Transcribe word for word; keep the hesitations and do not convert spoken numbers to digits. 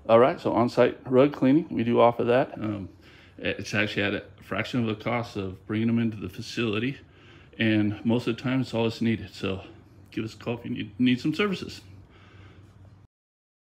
All right, so on-site rug cleaning, we do offer that. Um, it's actually at a fraction of the cost of bringing them into the facility, and most of the time it's all that's needed. So give us a call if you need, need some services.